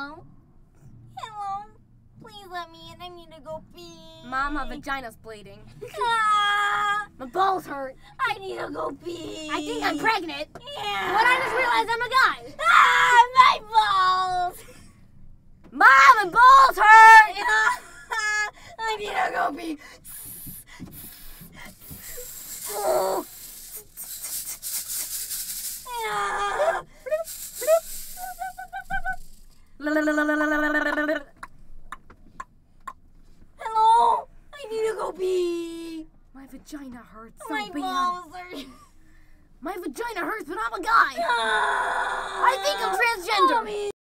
Hello? Hello? Please let me in. I need to go pee. Mom, my vagina's bleeding. Ah, My balls hurt. I need to go pee. I think I'm pregnant. Yeah. But I just realized I'm a guy. Ah, my balls. Mom, my balls hurt. I need to go pee. Ah. Hello? I need to go pee. My vagina hurts so My bad. balls are... My vagina hurts, but I'm a guy. Ah. I think I'm transgender. Mommy.